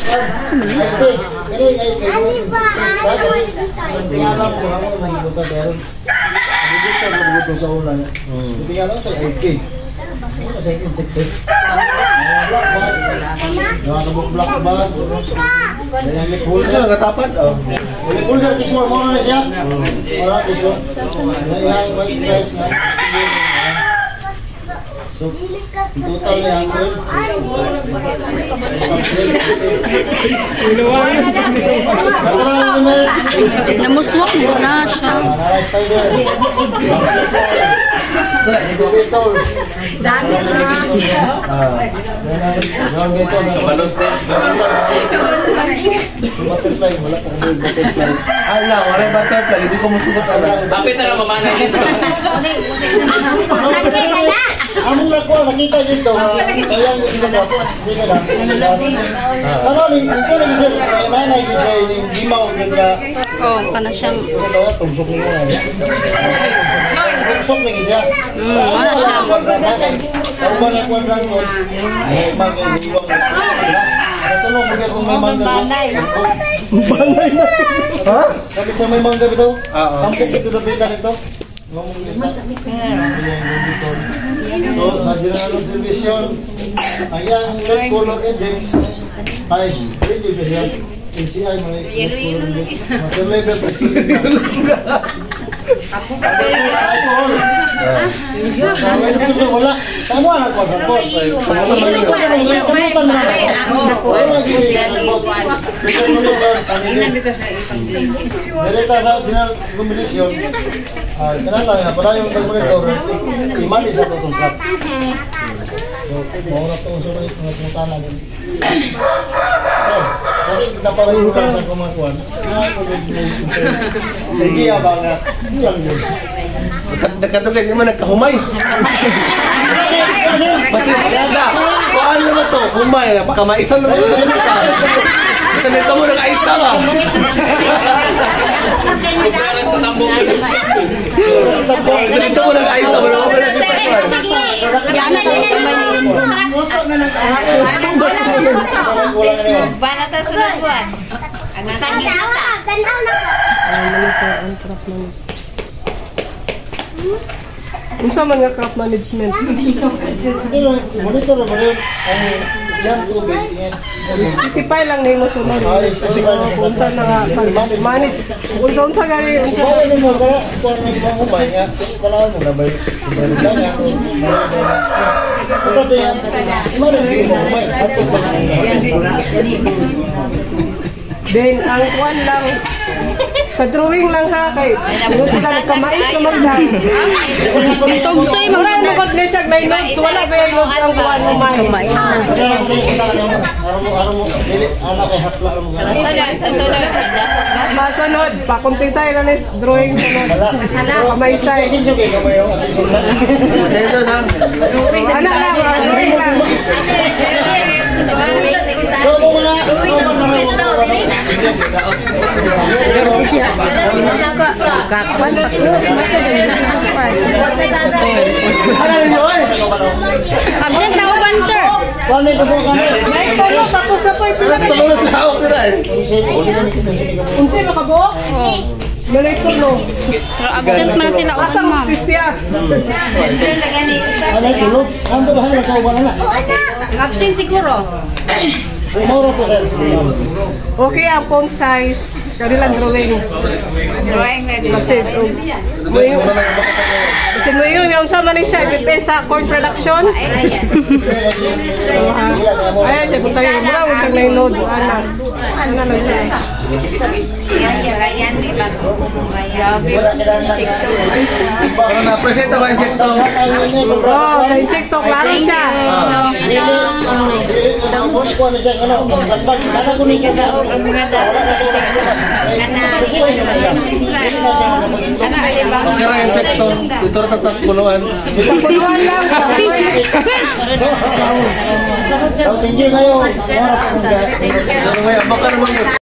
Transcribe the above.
Namuswak mo na siya. Dami wala butterfly. Hindi ko musugot alam. Bakit na lang mamanay dito? Among nakuha, nakita dito. Kaya yung sinagapot. Sige lang. Ano, ito lang dito. Manay dito siya. Hindi maugin ka. Oo, kana siyang... Ito, tungsok niyo na. Tungsok na siya. Wala siya. Ako ba nakuha lang ko? Ay, mag-iwang na. Ito lang, kung may mangga. Banay na. Ha? Bakit siya may mangga ito? Tampok ito sa pita nito. So, sa General Division, ayan, red color index ay really very NCI may red color index. Master level president. Ako ba? Wala. Tama na ko ako. Direkta sa General Division. Kenal lang na pala yung monitor. Imali sa tutungkat. So, mau na itong sulit ng pungtana din. Kasi kita pa rin sa kumakuan. Hindi ba nga? Hindi lang yun. Nagkatuloy naman nagkahumay. Basta yada. Paano naman to? Humay. Pakamaisan naman ito. Basta nito mo nakaisa ka. Nito mo nakaisa. Yan na yan. Puso na lang. Bana tayo sa nabuan. Ang sangin na. Tanaw na po. Unsa man nga crop management? Monitor mo rin ang yan tubig. Specify lang nimo sunod. Unsa na nga manage. Unsa gani unsa. Ano mo ka? Kuan mo humay nga. Kala mo na ba? Kasi yan. Manage mo humay. Then ang kuan lang sa drawing lang ha kay kung sila nagkamais naman lang. Tugsoy Wala na pag siya may notes, wala ba yung notes ang kuan mo may. Masunod, pakumpisay na nis drawing sunod. Kamaysay. Anak lang, drawing lang. Absent na uban, sir. Tapos na po unsa makabuok? Narrator no. Absent man sila uban, Asang ma'am. spesya? Absent siguro. Okay, ang phone size. Kanilang drawing. Drawing ready. Kasi mo yun, yung sama ni siya, ipipay sa corn production. Ayan siya, kung tayo mura, huwag siyang nainod. Ano na lang siya. Pero na-present ako insekto. Oo, sa insekto, klaro siya. Okay ra insekto. Ito ra sa punuan. Isang puluhan lang. Sige ngayon. Pero ngayon, baka naman